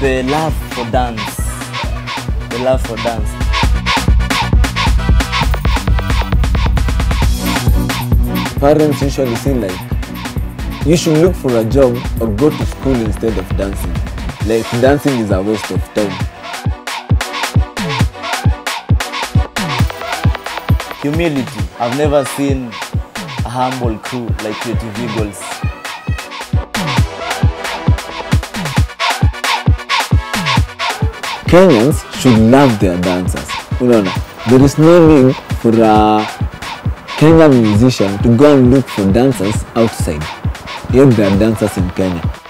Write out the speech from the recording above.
the love for dance. The love for dance. Parents usually say like, you should look for a job or go to school instead of dancing. Like dancing is a waste of time. Humility. I've never seen a humble crew like Qreative Eagles. Kenyans should love their dancers. There is no need for a Kenyan musician to go and look for dancers outside. Yet there are dancers in Kenya.